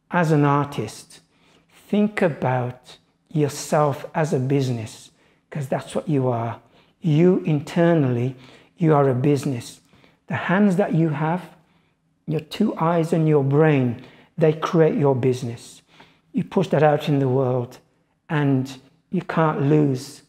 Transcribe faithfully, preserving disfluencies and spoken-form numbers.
as an artist, think about yourself as a business, because that's what you are. You internally, you are a business. The hands that you have, your two eyes and your brain, they create your business. You push that out in the world and you can't lose